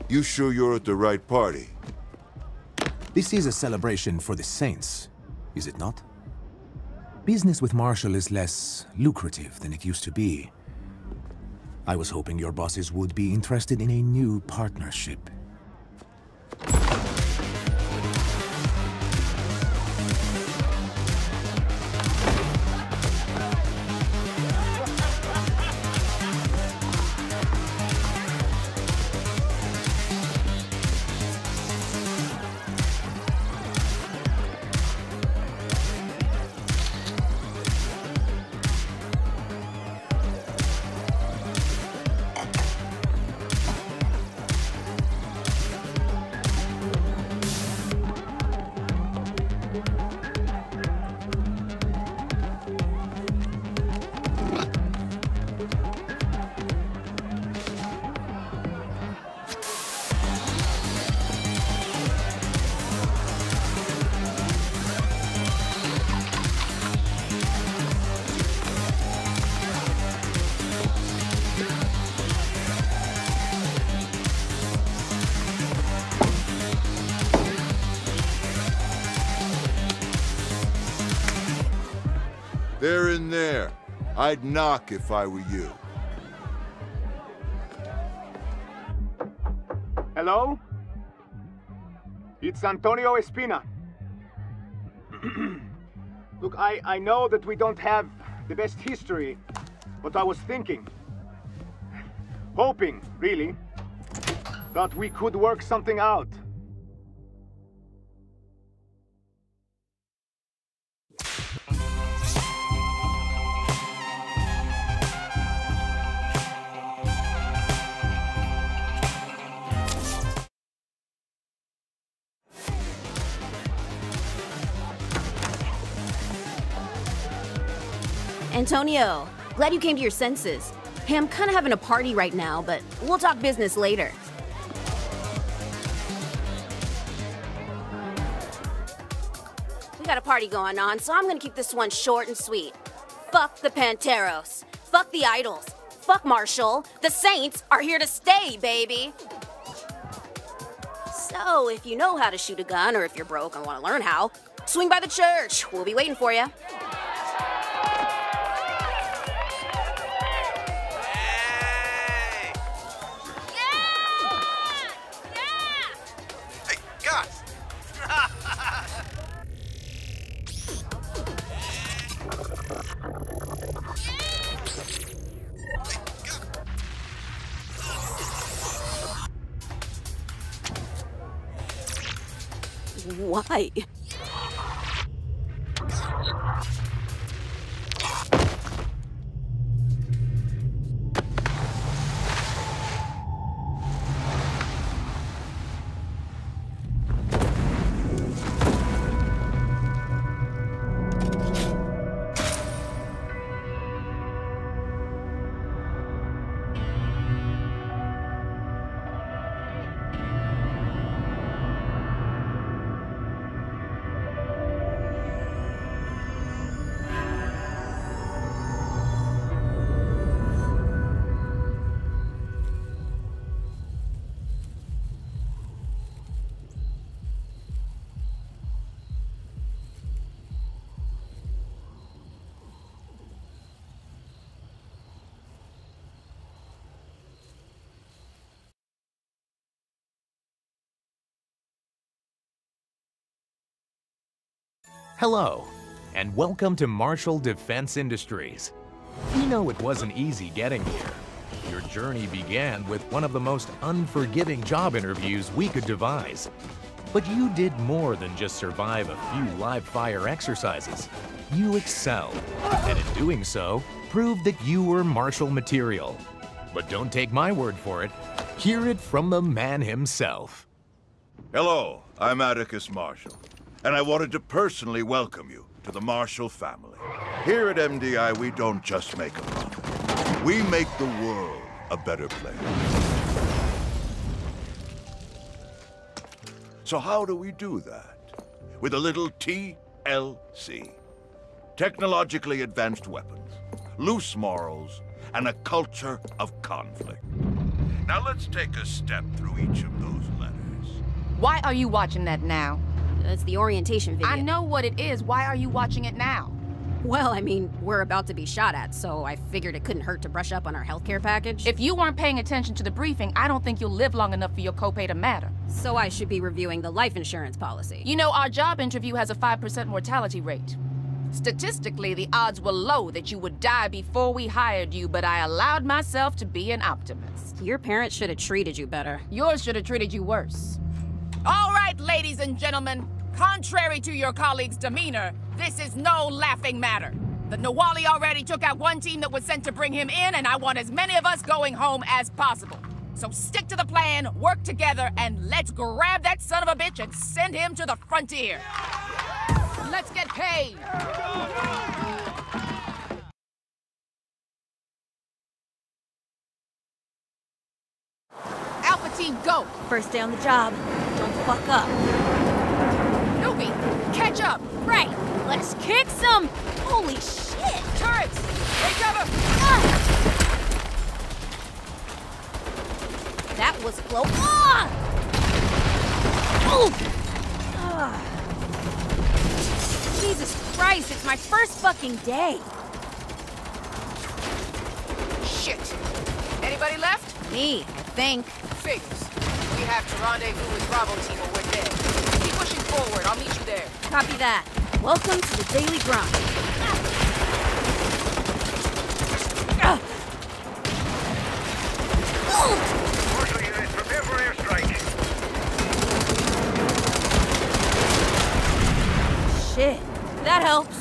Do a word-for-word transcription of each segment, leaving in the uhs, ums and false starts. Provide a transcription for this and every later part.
You sure you're at the right party? This is a celebration for the Saints, is it not? Business with Marshall is less lucrative than it used to be. I was hoping your bosses would be interested in a new partnership. They're in there. I'd knock if I were you. Hello? It's Antonio Espina. Look, I, I know that we don't have the best history, but I was thinking, hoping, really, that we could work something out. Antonio, glad you came to your senses. Hey, I'm kind of having a party right now, but we'll talk business later. We got a party going on, so I'm gonna keep this one short and sweet. Fuck the Panteros. Fuck the Idols. Fuck Marshall. The Saints are here to stay, baby. So, if you know how to shoot a gun, or if you're broke and want to learn how, swing by the church. We'll be waiting for you. Why? Hello, and welcome to Marshall Defense Industries. We know it wasn't easy getting here. Your journey began with one of the most unforgiving job interviews we could devise. But you did more than just survive a few live-fire exercises. You excelled, and in doing so, proved that you were Marshall material. But don't take my word for it. Hear it from the man himself. Hello, I'm Atticus Marshall, and I wanted to personally welcome you to the Marshall family. Here at M D I, we don't just make a profit. We make the world a better place. So how do we do that? With a little T L C. Technologically advanced weapons, loose morals, and a culture of conflict. Now let's take a step through each of those letters. Why are you watching that now? It's the orientation video. I know what it is. Why are you watching it now? Well, I mean, we're about to be shot at, so I figured it couldn't hurt to brush up on our healthcare package. If you weren't paying attention to the briefing, I don't think you'll live long enough for your copay to matter. So I should be reviewing the life insurance policy. You know, our job interview has a five percent mortality rate. Statistically, the odds were low that you would die before we hired you, but I allowed myself to be an optimist. Your parents should have treated you better. Yours should have treated you worse. All right, ladies and gentlemen. Contrary to your colleagues' demeanor, this is no laughing matter. The Nawali already took out one team that was sent to bring him in, and I want as many of us going home as possible. So stick to the plan, work together, and let's grab that son of a bitch and send him to the frontier. Let's get paid. Alpha team, go. First day on the job. Don't fuck up. Newbie, catch up. Right. Let's kick some. Holy shit. Turrets, take cover. Ah! That was close. Ah! Oh! Ah. Jesus Christ, it's my first fucking day. Shit. Anybody left? Me, I think. Figures. We have to rendezvous with Bravo team or we're dead. Keep pushing forward. I'll meet you there. Copy that. Welcome to the daily grind. Ah. Oh! Marshal units, prepare for airstrike. Shit, that helps.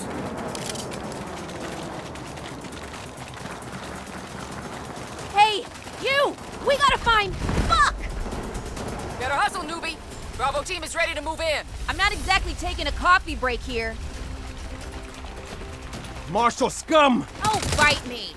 Hey, you! We gotta find... Fuck! Better hustle, newbie. Bravo team is ready to move in. I'm not exactly taking a coffee break here. Marshal scum! Oh, bite me!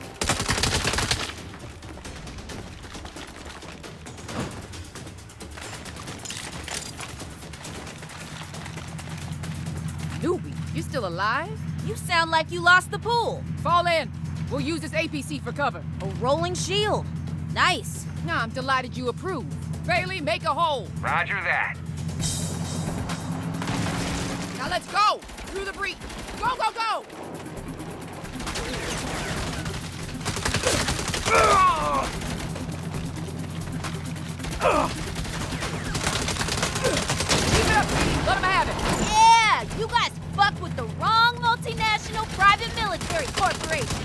Newbie, you still alive? You sound like you lost the pool. Fall in. We'll use this A P C for cover. A rolling shield. Nice. Nah, I'm delighted you approve. Bailey, make a hole. Roger that. Now let's go! Through the breach. Go, go, go! Keep it up, Petey. Let him have it. Yeah, you guys fucked with the wrong multinational private military corporation.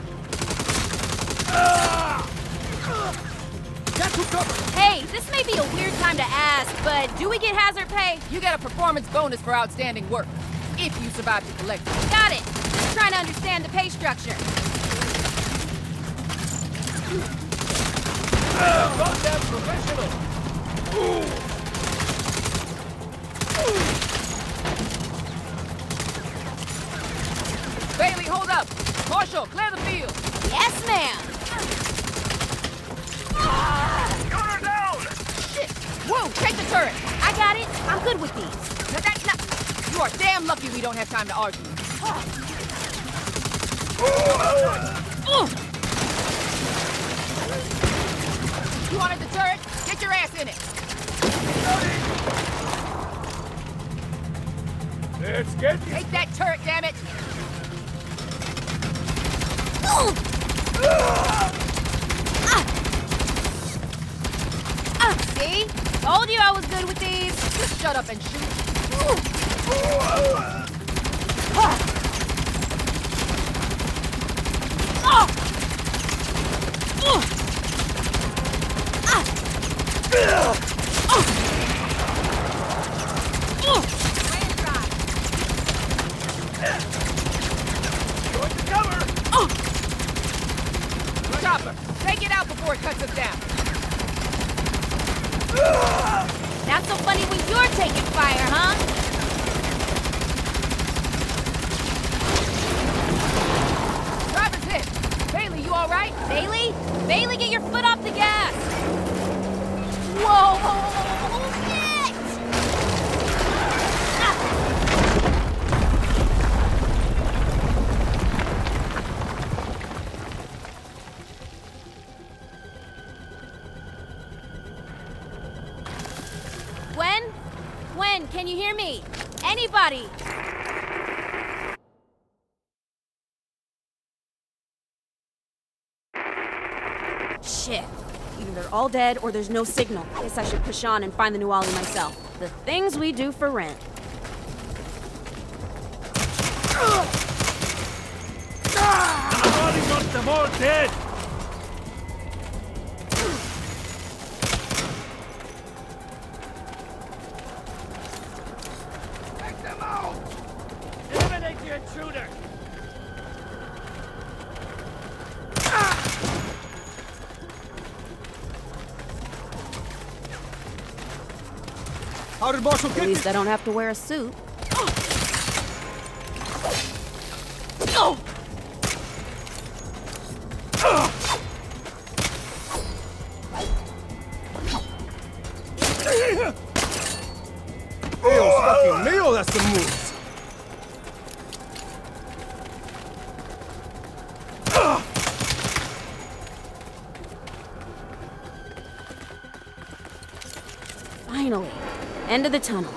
Hey, this may be a weird time to ask, but do we get hazard pay? You get a performance bonus for outstanding work, if you survive to collect it. Got it. Just trying to understand the pay structure. Goddamn professional. Bailey, hold up. Marshal, clear the field. Yes, ma'am. Gunner down. Shit. Whoa, take the turret. I got it. I'm good with these. Now that, now, you are damn lucky we don't have time to argue. You wanted the turret? Get your ass in it. Let's get you. Take that turret, damn it. Ah! Ah, see? Told you I was good with these. Just shut up and shoot. Ah! Ah! Ah! Going to cover. Chopper, take it out before it cuts us down. Not so funny when you're taking fire, huh? Driver's hit. Bailey, you all right? Bailey? Bailey, get your foot off the gas! Whoa! Shit! Ah. Can you hear me? Anybody? Shit. Either they're all dead or there's no signal. Guess I should push on and find the Nuwali myself. The things we do for rent. I've already got them all dead! Take them out! Eliminate the intruder! How did Marshall get At least this? I don't have to wear a suit. Oh! Leo's fucking Leo, that's the moves. Finally. End of the tunnel.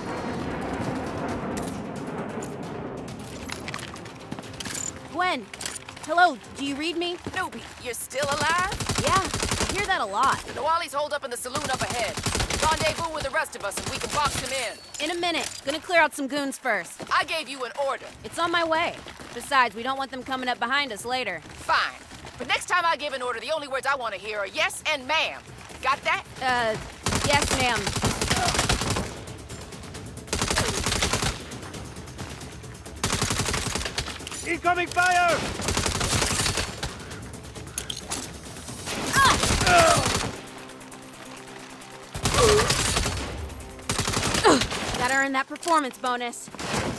Gwen. Hello, do you read me? Newbie, you're still alive? Yeah, I hear that a lot. The Nuwali's holed up in the saloon up ahead. Rendezvous with the rest of us and we can box him in. In a minute. Gonna clear out some goons first. I gave you an order. It's on my way. Besides, we don't want them coming up behind us later. Fine. But next time I give an order, the only words I want to hear are yes and ma'am. Got that? Uh, yes, ma'am. Incoming fire! Gotta earn that performance bonus.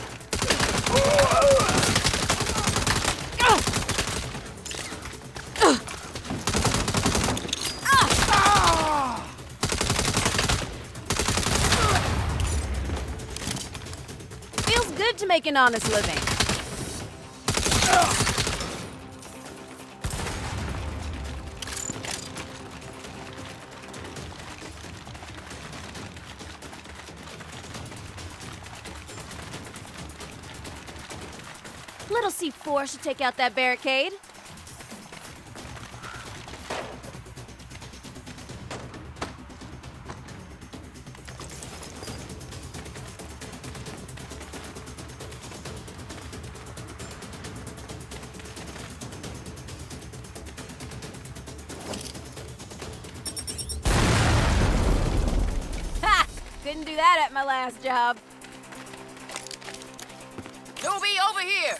Feels good to make an honest living. Little C four should take out that barricade. Ha! Couldn't do that at my last job. Newbie, over here!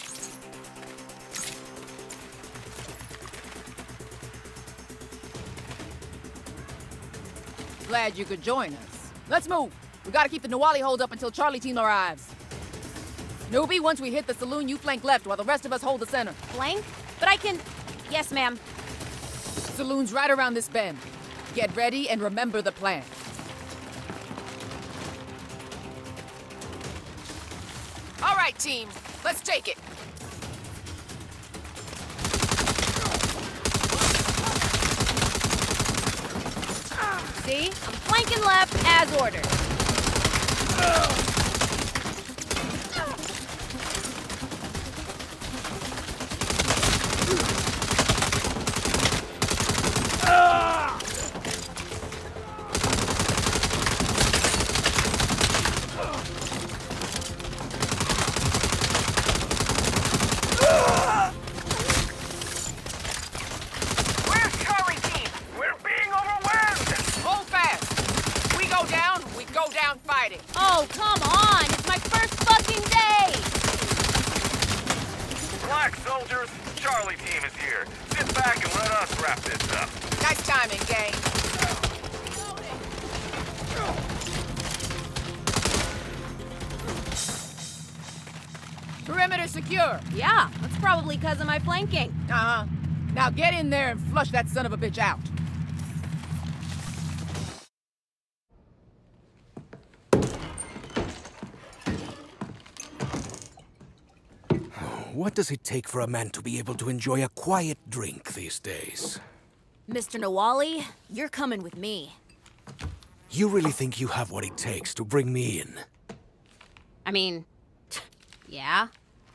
Glad you could join us. Let's move. We gotta keep the Nuwali holed up until Charlie team arrives. Newbie, once we hit the saloon, you flank left while the rest of us hold the center. Flank? But I can... Yes, ma'am. Saloon's right around this bend. Get ready and remember the plan. All right, team. Let's take it. See? I'm flanking left as ordered. Where's Charlie team? We're being overwhelmed! Hold fast. We go down, we go down fighting. Oh, come on! It's my first fucking day! Black soldiers, Charlie team is here. Sit back and let us wrap this up. Nice timing, gang. Perimeter secure. Yeah, that's probably because of my flanking. Uh-huh. Now get in there and flush that son of a bitch out. What does it take for a man to be able to enjoy a quiet drink these days? Mister Nuwali, you're coming with me. You really think you have what it takes to bring me in? I mean, yeah.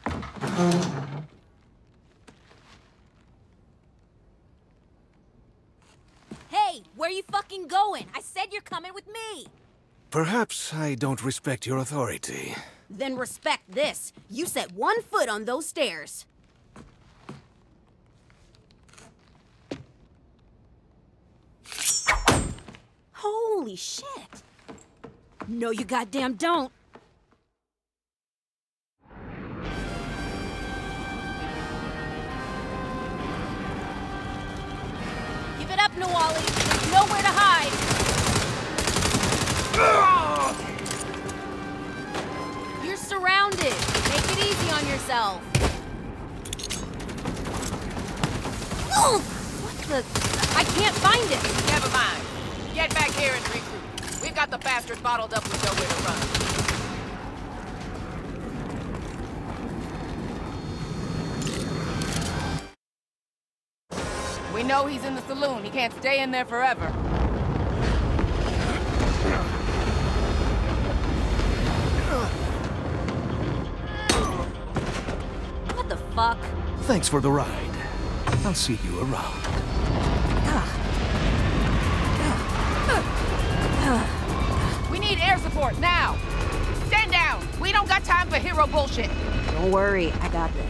Hey, where you fucking going? I said you're coming with me. Perhaps I don't respect your authority. Then respect this. You set one foot on those stairs. Holy shit. No, you goddamn don't. Give it up, Nahualli. There's nowhere to hide. You're surrounded. Make it easy on yourself. What the? I can't find it. Never mind. Get back here and regroup. We've got the bastard bottled up with nowhere to run. We know he's in the saloon. He can't stay in there forever. What the fuck? Thanks for the ride. I'll see you around. We need air support now. Stand down. We don't got time for hero bullshit. Don't worry, I got this.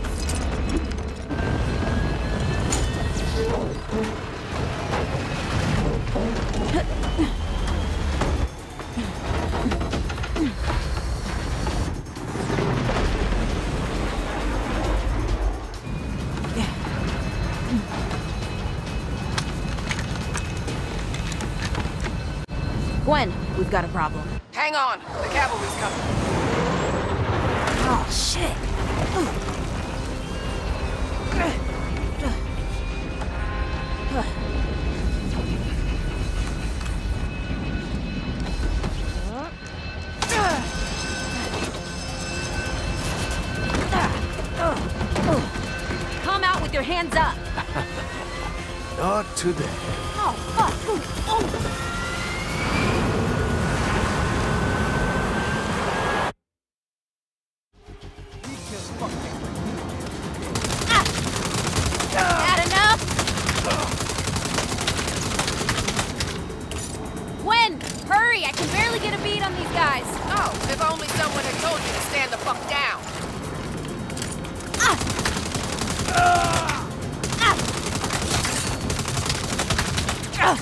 Gwen, we've got a problem. Hang on. The cavalry's coming. Oh, shit. Come out with your hands up. Not today. Oh, fuck. Oh. That enough? Gwen, hurry! I can barely get a bead on these guys. Oh, if only someone had told you to stand the fuck down. Ah! Ah! Ah!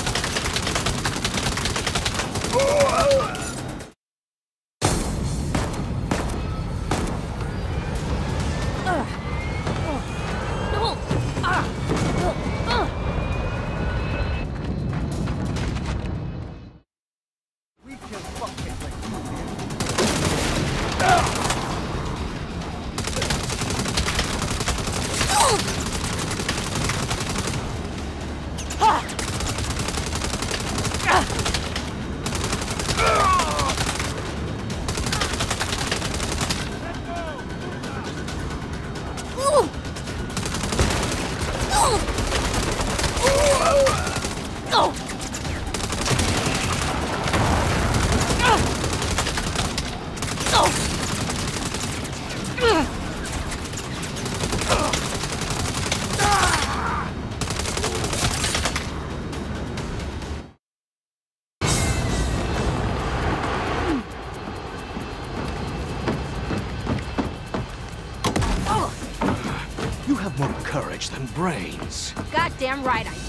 You have more courage than brains. Goddamn right I do.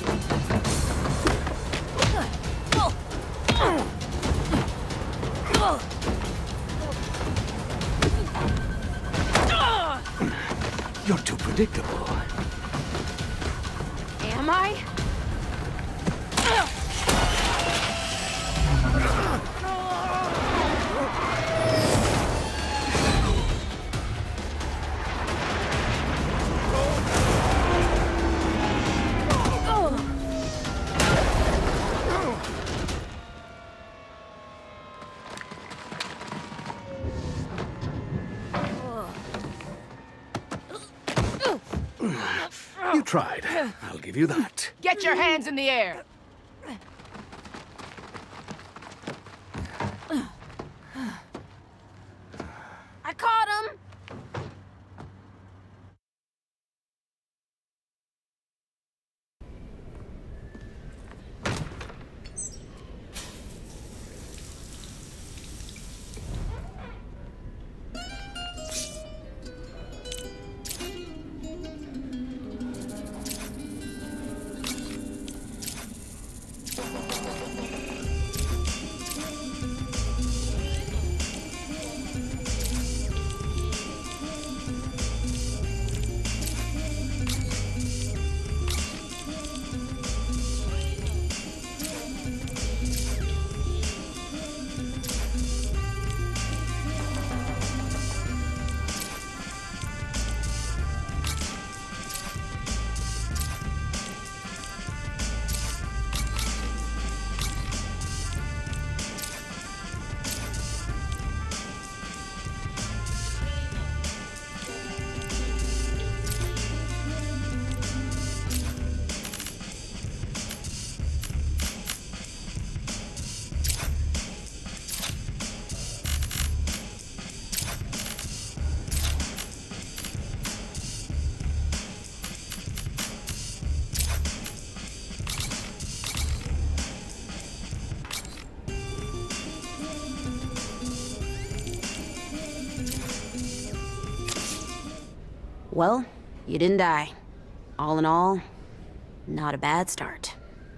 You're too predictable. Am I? You tried. I'll give you that. Get your hands in the air. Well, you didn't die. All in all, not a bad start.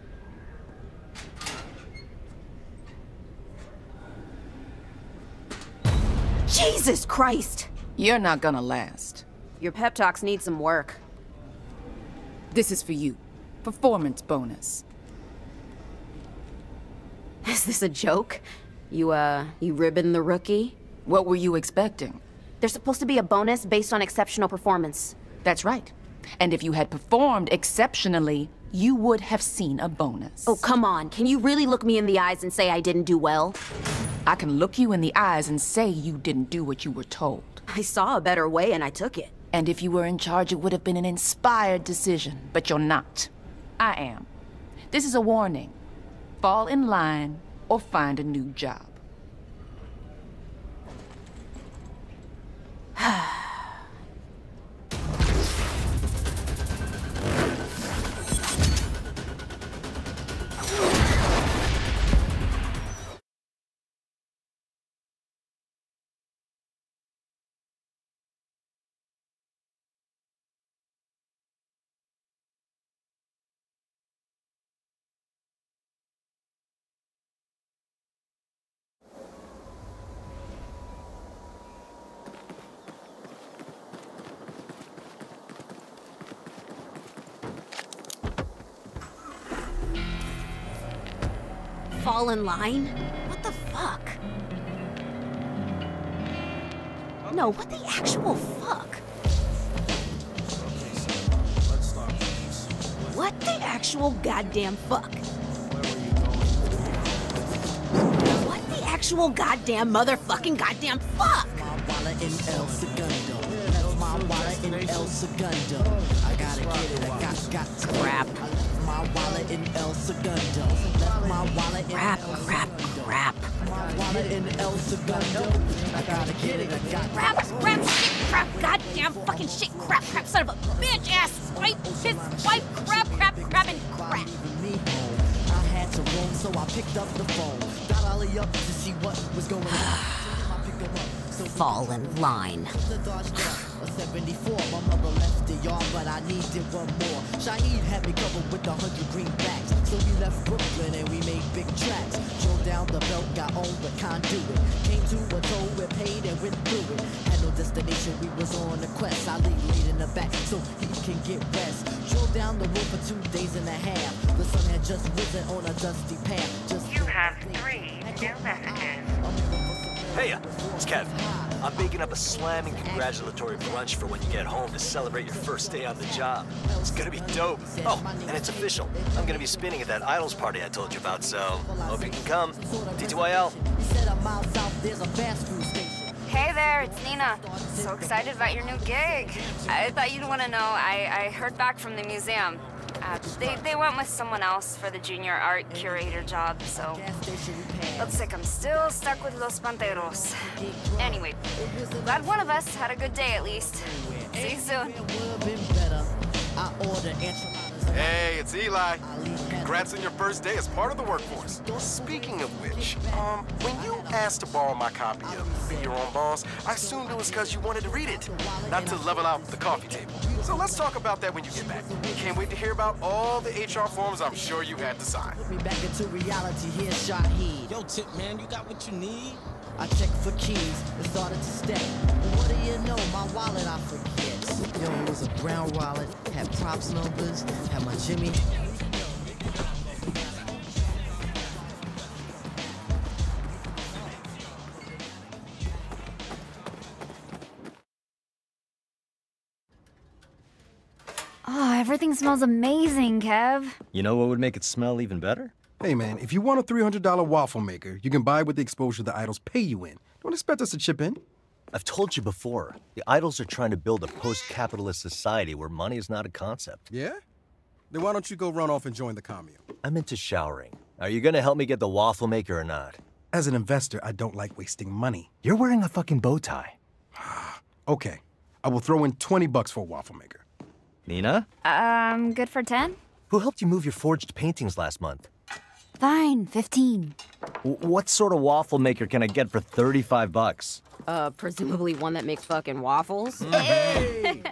Jesus Christ! You're not gonna last. Your pep talks need some work. This is for you. Performance bonus. Is this a joke? You, uh, you ribbon the rookie? What were you expecting? There's supposed to be a bonus based on exceptional performance. That's right. And if you had performed exceptionally, you would have seen a bonus. Oh, come on. Can you really look me in the eyes and say I didn't do well? I can look you in the eyes and say you didn't do what you were told. I saw a better way and I took it. And if you were in charge, it would have been an inspired decision. But you're not. I am. This is a warning. Fall in line or find a new job. Fall in line? What the fuck? No, what the actual fuck? What the actual goddamn fuck? What the actual goddamn motherfucking goddamn fuck? I gotta get it, I got, got to Crap. my wallet in El Segundo. Left my wallet in Crap, El crap, Segundo. crap. My wallet in El Segundo. I gotta get it, I got Crap, crap, shit, crap, goddamn fucking shit, crap, crap, son of a bitch ass, swipe, piss, swipe, crap, crap, crap, and crap. even me home. I had to roam, so I picked up the phone. Got Ollie up to see what was going on. I pick him up. So Fall in line. the Dodge Dart, a seventy-four. My mother left the yard, but I needed one more. Shaheed had me covered with a hundred greenbacks. So we left Brooklyn and we made big tracks. Drove down the belt, got on the conduit. Came to a toll, we paid and went through it. Had no destination, we was on a quest. I leave laid in the back so he can get rest. Drove down the road for two days and a half. The sun had just risen on a dusty path. Just You have three new messages. Hey, uh, it's Kev. I'm baking up a slamming congratulatory brunch for when you get home to celebrate your first day on the job. It's gonna be dope. Oh, and it's official. I'm gonna be spinning at that Idols party I told you about, so hope you can come. T T Y L. He said a mile south, there's a fast food station. Hey there, it's Nina. So excited about your new gig. I thought you'd want to know, I, I heard back from the museum. Uh, they, they went with someone else for the junior art curator job, so looks like I'm still stuck with Los Panteros. Anyway, glad one of us had a good day at least. See you soon. Hey, it's Eli. Congrats on your first day as part of the workforce. Speaking of which, um, when you asked to borrow my copy of Be Your Own Boss, I assumed it was because you wanted to read it, not to level out the coffee table. So let's talk about that when you get back. Can't wait to hear about all the H R forms I'm sure you had to sign. Put me back into reality, here's Shaheed. Yo, Tip, man, you got what you need? I checked for keys and started to step. But what do you know, my wallet I forget. Yo, it was a brown wallet, had props numbers, had my Jimmy. Oh, everything smells amazing, Kev. You know what would make it smell even better? Hey, man, if you want a three hundred dollar waffle maker, you can buy it with the exposure the Idols pay you in. Don't expect us to chip in. I've told you before, the Idols are trying to build a post-capitalist society where money is not a concept. Yeah? Then why don't you go run off and join the commune? I'm into showering. Are you gonna help me get the waffle maker or not? As an investor, I don't like wasting money. You're wearing a fucking bow tie. Okay, I will throw in twenty bucks for a waffle maker. Nina? Um, good for ten? Who helped you move your forged paintings last month? Fine, fifteen. W what sort of waffle maker can I get for thirty-five bucks? Uh, presumably one that makes fucking waffles? Hey!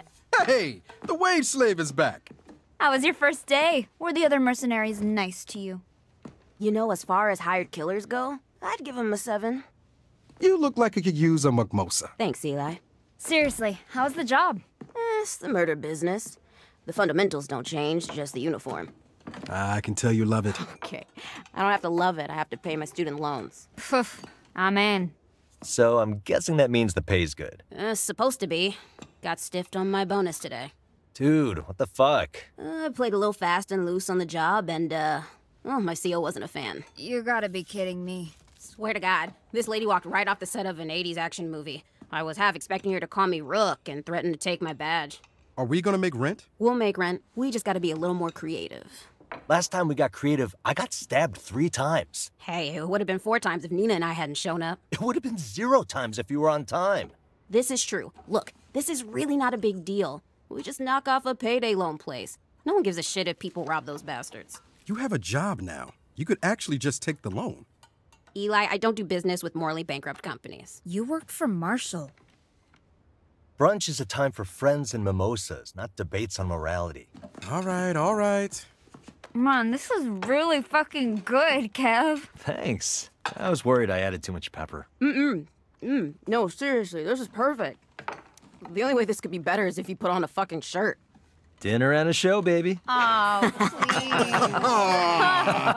Hey, the wage slave is back. How was your first day? Were the other mercenaries nice to you? You know, as far as hired killers go, I'd give him a seven. You look like you could use a mimosa. Thanks, Eli. Seriously, how's the job? Eh, it's the murder business. The fundamentals don't change, just the uniform. I can tell you love it. Okay. I don't have to love it. I have to pay my student loans. Poof. I'm in. So I'm guessing that means the pay's good. Uh, supposed to be. Got stiffed on my bonus today. Dude, what the fuck? Uh, I played a little fast and loose on the job, and, uh, well, my C O wasn't a fan. You gotta be kidding me. Swear to God, this lady walked right off the set of an eighties action movie. I was half expecting her to call me Rook and threaten to take my badge. Are we gonna make rent? We'll make rent. We just gotta be a little more creative. Last time we got creative, I got stabbed three times. Hey, it would have been four times if Nina and I hadn't shown up. It would have been zero times if you were on time. This is true. Look, this is really not a big deal. We just knock off a payday loan place. No one gives a shit if people rob those bastards. You have a job now. You could actually just take the loan. Eli, I don't do business with morally bankrupt companies. You worked for Marshall. Brunch is a time for friends and mimosas, not debates on morality. All right, all right. Man, this is really fucking good, Kev. Thanks. I was worried I added too much pepper. Mm-mm. Mm. No, seriously, this is perfect. The only way this could be better is if you put on a fucking shirt. Dinner and a show, baby. Oh, please.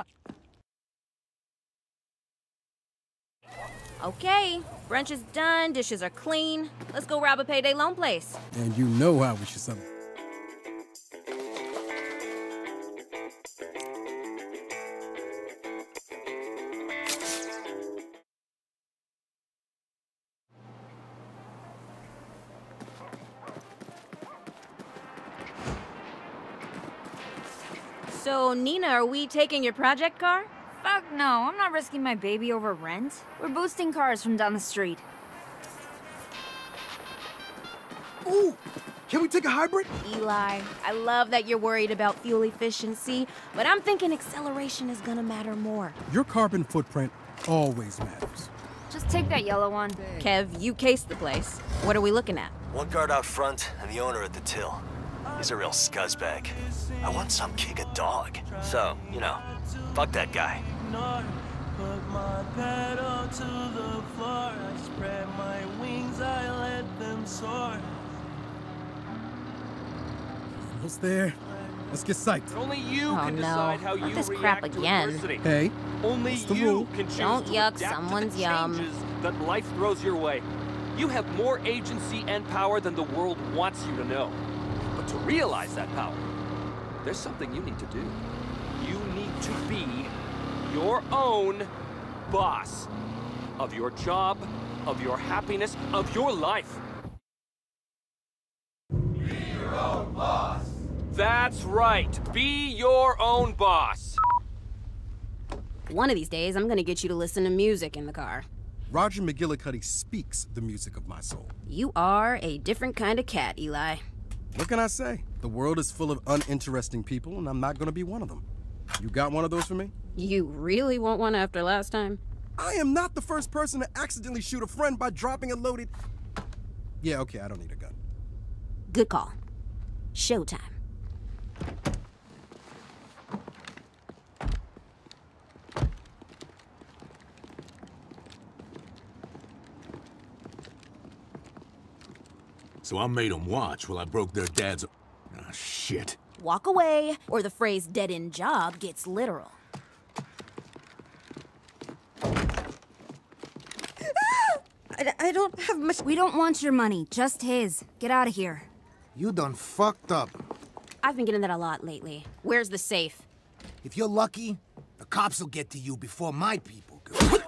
Okay, brunch is done, dishes are clean. Let's go rob a payday loan place. And you know how we should sum. So, Nina, are we taking your project car? Fuck no, I'm not risking my baby over rent. We're boosting cars from down the street. Ooh, can we take a hybrid? Eli, I love that you're worried about fuel efficiency, but I'm thinking acceleration is gonna matter more. Your carbon footprint always matters. Just take that yellow one. Kev, you cased the place. What are we looking at? One guard out front and the owner at the till. He's a real scuzzbag. I want some kick a dog. So, you know, fuck that guy. Put my pedal to the floor. I spread my wings, I let them soar. Almost there. Let's get psyched. Only you oh, can no. decide how Not you this react crap to again. adversity. Hey, only the you rule? can choose Don't to yuck adapt someone's to the yum. changes that life throws your way. You have more agency and power than the world wants you to know. But to realize that power, there's something you need to do. You need to be your own boss of your job, of your happiness, of your life. Be your own boss. That's right. Be your own boss. One of these days, I'm gonna get you to listen to music in the car. Roger McGillicuddy speaks the music of my soul. You are a different kind of cat, Eli. What can I say? The world is full of uninteresting people, and I'm not gonna be one of them. You got one of those for me? You really want one after last time? I am not the first person to accidentally shoot a friend by dropping a loaded... Yeah, okay, I don't need a gun. Good call. Showtime. So I made them watch while I broke their dad's... Ah, shit. Walk away, or the phrase dead-end job gets literal. I, I don't have much... We don't want your money, just his. Get out of here. You done fucked up. I've been getting that a lot lately. Where's the safe? If you're lucky, the cops will get to you before my people do.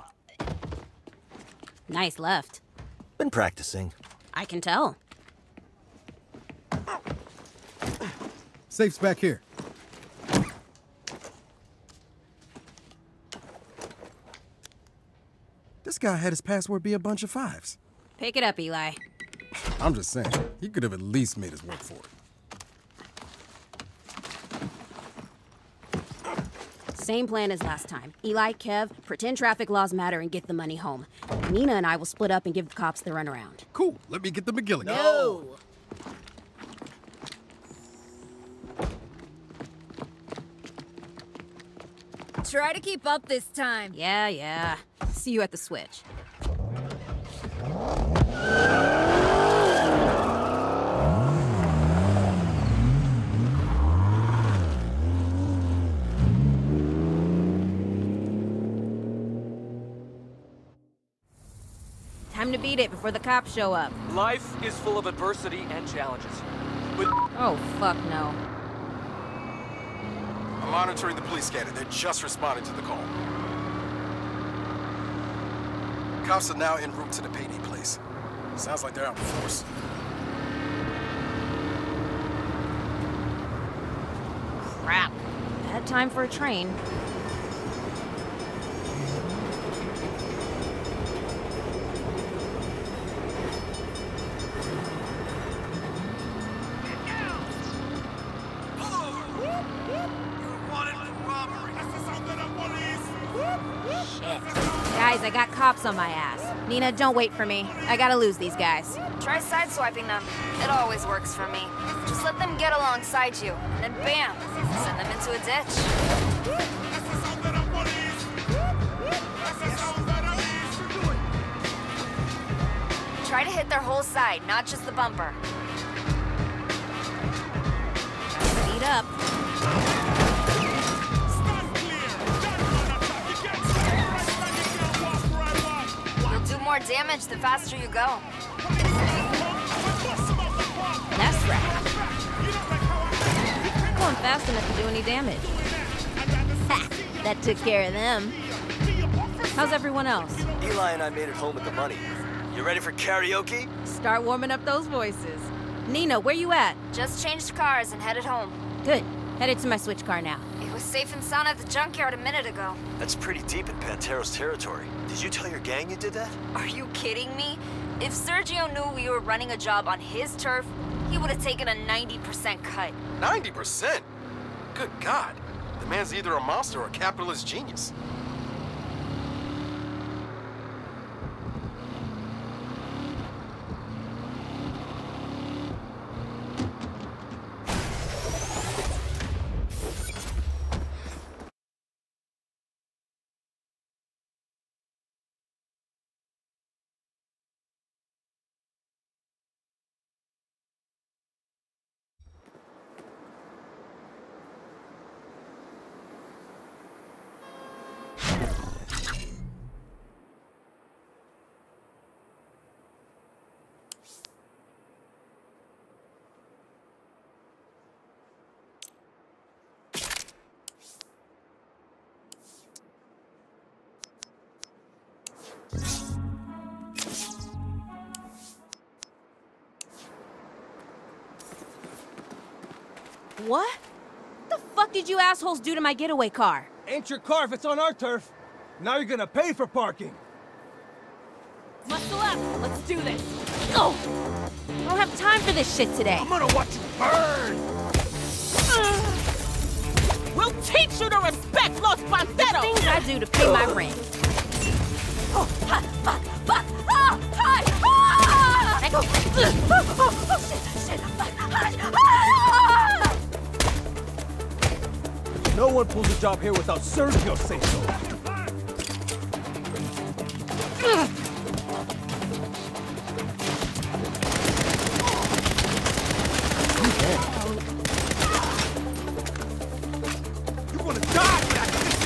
Nice left. Been practicing. I can tell. Safe's back here. This guy had his password be a bunch of fives. Pick it up, Eli. I'm just saying, he could have at least made us work for it. Same plan as last time. Eli, Kev, pretend traffic laws matter and get the money home. Nina and I will split up and give the cops the runaround. Cool. Let me get the McGillicuddy. No! Try to keep up this time. Yeah, yeah. See you at the switch. Time to beat it before the cops show up. Life is full of adversity and challenges. But oh, fuck no. I'm monitoring the police scanner. They're just responding to the call. Cops are now en route to the payday place. Sounds like they're out in force. Crap. Bad time for a train. Guys, I got cops on my ass. Nina, don't wait for me. I gotta lose these guys. Try sideswiping them. It always works for me. Just let them get alongside you, and then bam, send them into a ditch. Try to hit their whole side, not just the bumper. Speed up. More damage the faster you go. That's right. Going fast enough to do any damage. Ha! That took care of them. How's everyone else? Eli and I made it home with the money. You ready for karaoke? Start warming up those voices. Nina, where you at? Just changed cars and headed home. Good. Headed to my switch car now. It was safe and sound at the junkyard a minute ago. That's pretty deep in Pantero's territory. Did you tell your gang you did that? Are you kidding me? If Sergio knew we were running a job on his turf, he would have taken a ninety percent cut. ninety percent? Good God. The man's either a monster or a capitalist genius. What? The fuck did you assholes do to my getaway car? Ain't your car if it's on our turf. Now you're gonna pay for parking. Muscle up! Let's do this! Oh! I don't have time for this shit today. I'm gonna watch you burn! We'll teach you to respect Los Panteros! Things I do to pay my rent. Oh, fuck, fuck, fuck! Ah, hi, ah! I go. Oh, oh, shit, shit, fuck, ah, ah! No one pulls a job here without Sergio say so. You're gonna die without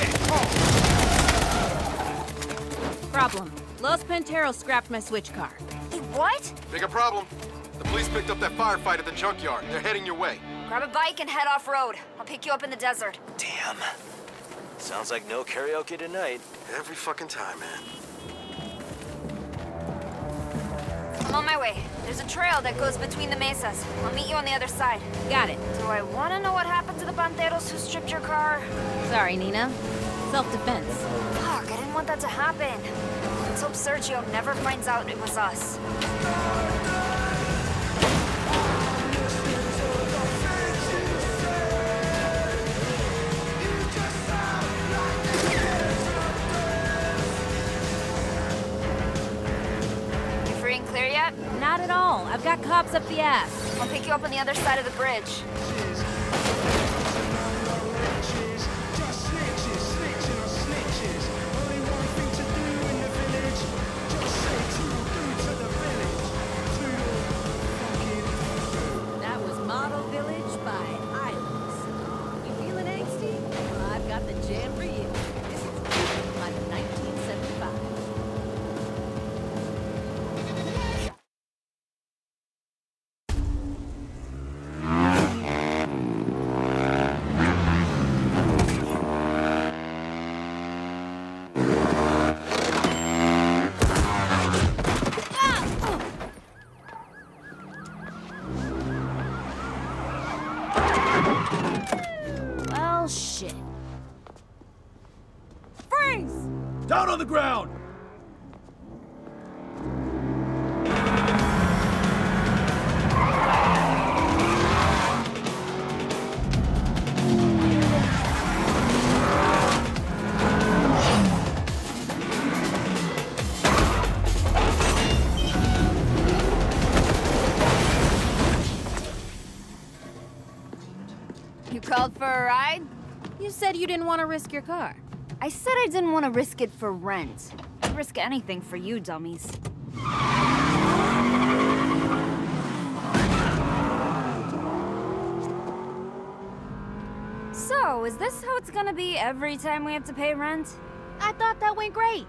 this. Problem. Los Panteros scrapped my switch car. What? Bigger problem. The police picked up that firefight at the junkyard. They're heading your way. Grab a bike and head off-road. I'll pick you up in the desert. Damn. Sounds like no karaoke tonight. Every fucking time, man. I'm on my way. There's a trail that goes between the mesas. I'll meet you on the other side. Got it. Do I want to know what happened to the Panteros who stripped your car? Sorry, Nina. Self-defense. Fuck, I didn't want that to happen. Let's hope Sergio never finds out it was us. Clear yet? Not at all. I've got cops up the ass. I'll pick you up on the other side of the bridge. a jam for you. This is my nineteen seventy-five. Well, shit. Freeze! Down on the ground! You called for a ride? You said you didn't want to risk your car. I said I didn't want to risk it for rent. I'd risk anything for you, dummies. So, is this how it's gonna be every time we have to pay rent? I thought that went great.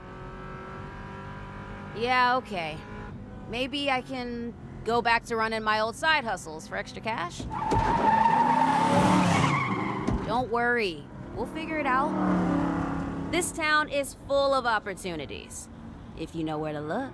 Yeah, okay. Maybe I can go back to running my old side hustles for extra cash? Don't worry, we'll figure it out. This town is full of opportunities, if you know where to look.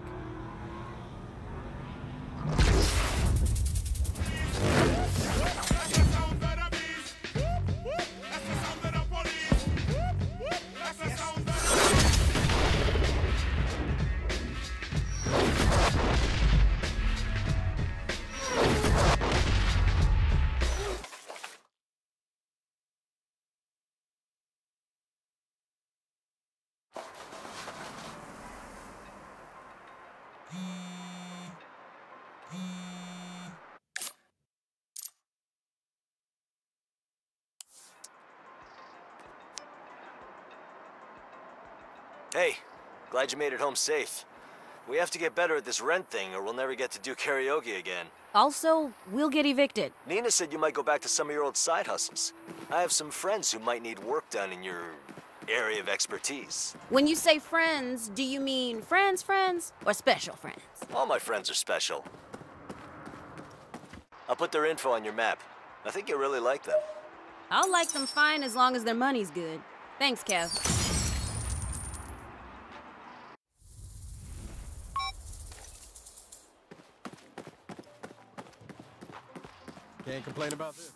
Hey, glad you made it home safe. We have to get better at this rent thing or we'll never get to do karaoke again. Also, we'll get evicted. Nina said you might go back to some of your old side hustles. I have some friends who might need work done in your area of expertise. When you say friends, do you mean friends friends or special friends? All my friends are special. I'll put their info on your map. I think you'll really like them. I'll like them fine as long as their money's good. Thanks, Kev. Can't complain about this.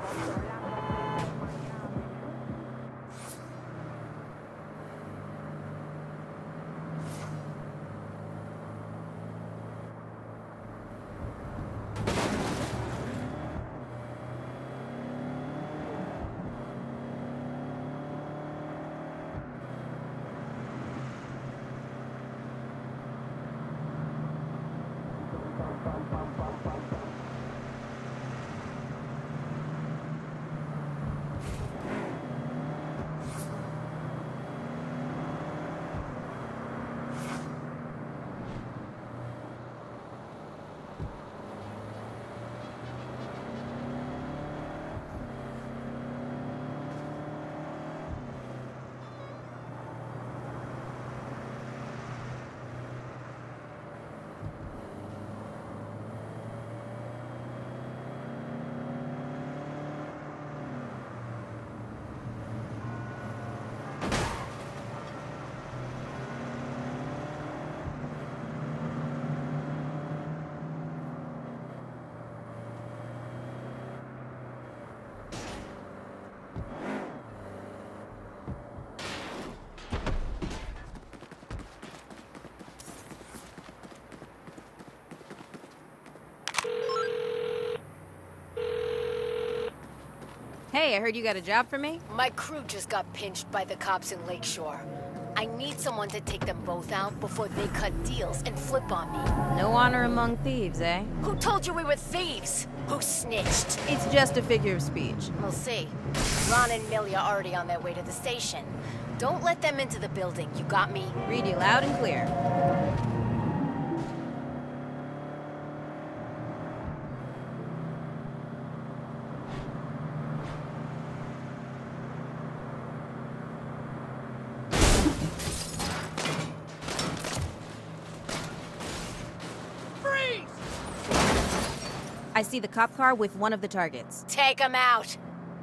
Hey, I heard you got a job for me? My crew just got pinched by the cops in Lakeshore. I need someone to take them both out before they cut deals and flip on me. No honor among thieves, eh? Who told you we were thieves? Who snitched? It's just a figure of speech. We'll see. Ron and Millie are already on their way to the station. Don't let them into the building, you got me? Read you loud and clear. I see the cop car with one of the targets. Take him out!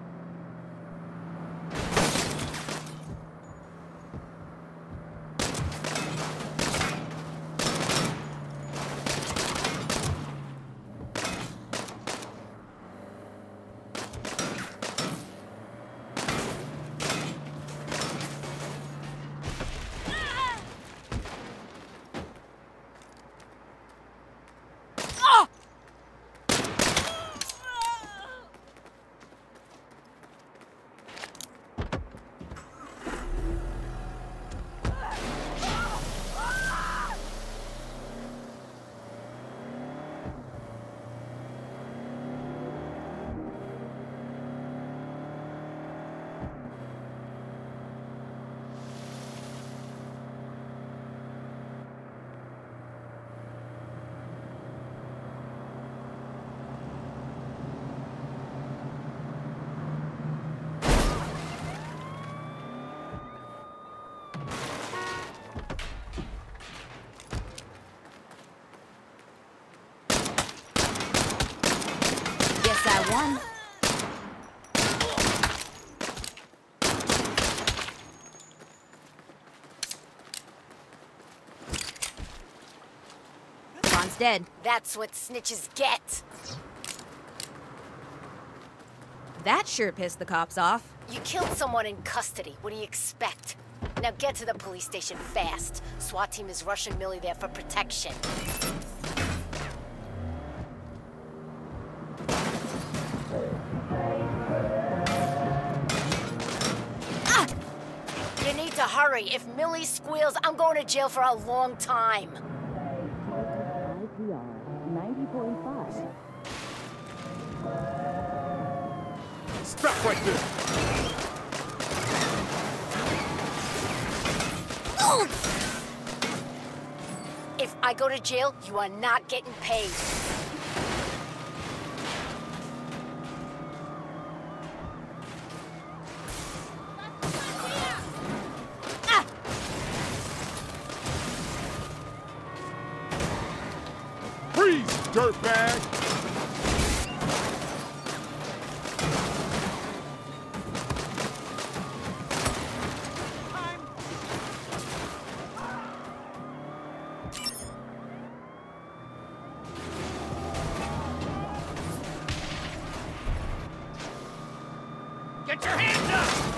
I won. Ron's dead. That's what snitches get. That sure pissed the cops off. You killed someone in custody. What do you expect? Now get to the police station fast. SWAT team is rushing Millie there for protection. Ah! You need to hurry. If Millie squeals, I'm going to jail for a long time. ninety point five. Stop right there! If I go to jail, you are not getting paid. Ah! Freeze, dirtbag! Get your hands up!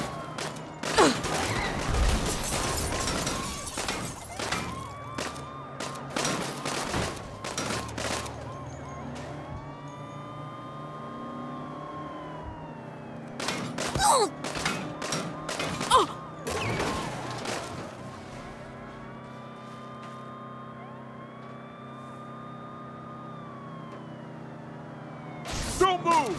Don't move!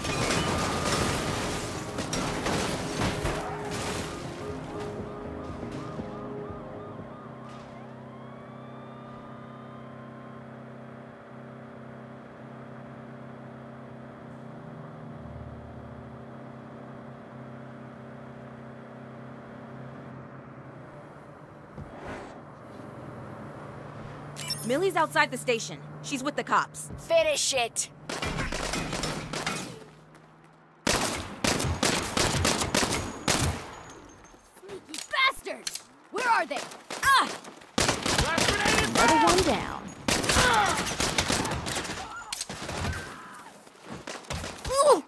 Millie's outside the station. She's with the cops. Finish it! Sneaky bastards! Where are they? Ah! Another one down. Ooh!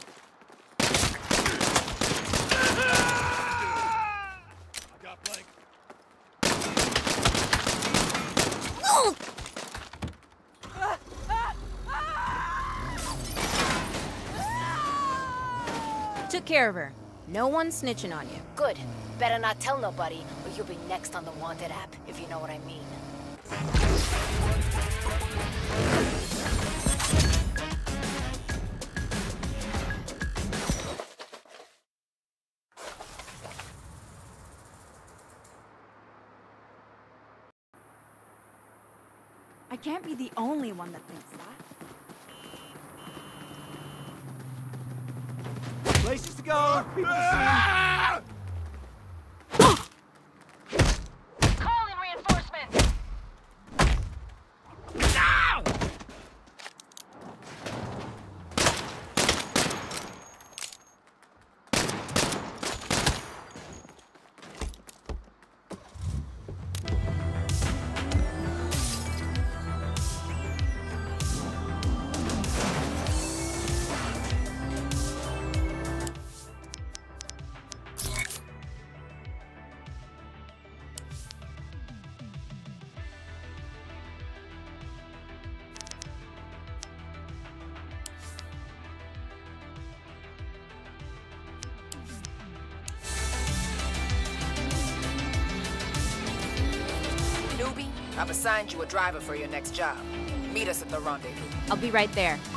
I got blank. Ooh! Took care of her. No one's snitching on you. Good. Better not tell nobody, or you'll be next on the wanted app, if you know what I mean. I can't be the only one that thinks that. Places to go, people to see. Calling reinforcements! Ow! Newbie, I've assigned you a driver for your next job. Meet us at the rendezvous. I'll be right there.